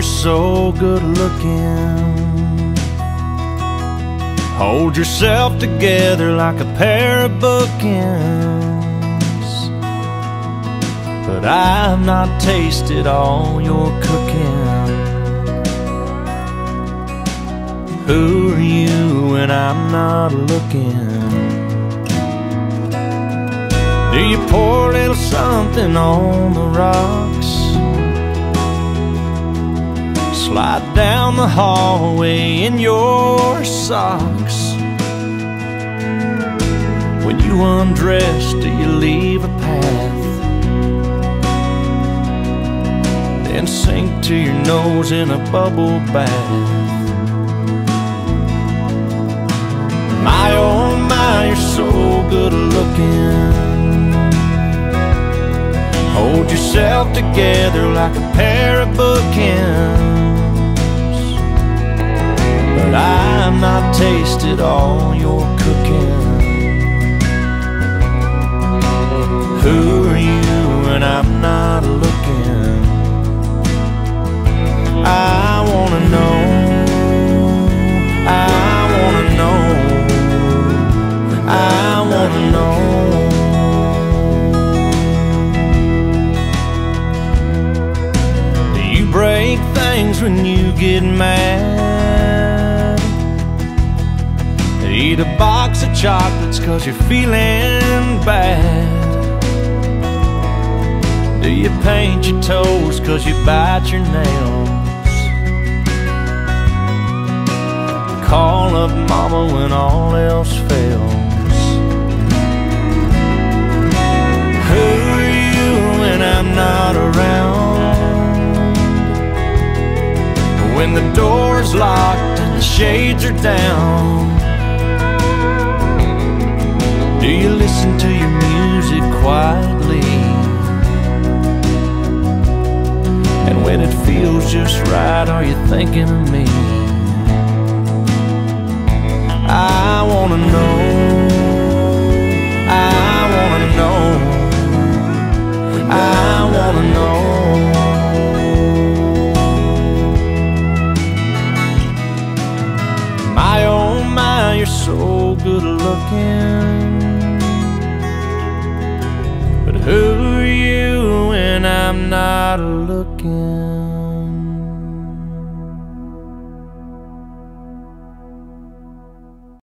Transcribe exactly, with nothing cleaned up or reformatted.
so good looking. Hold yourself together like a pair of bookends. But I've not tasted all your cooking. Who are you when I'm not looking? Do you pour a little something on the rocks? Slide down the hallway in your socks. When you undress, do you leave a path? Then sink to your nose in a bubble bath. My oh my, you're so good looking. Hold yourself together like a pair of bookends. But I've not tasted all your cooking. Who are you when I'm not looking? I wanna know, I wanna know, I wanna know. Do you break things when you get mad? Eat a box of chocolates cause you're feeling bad? Do you paint your toes cause you bite your nails? Call up mama when all else fails. Who are you when I'm not around? When the door's locked and the shades are down, do you listen to your music quietly? And when it feels just right, are you thinking of me? I wanna know, I wanna know, I wanna know. My oh my, you're so good looking. Who are you when I'm not looking?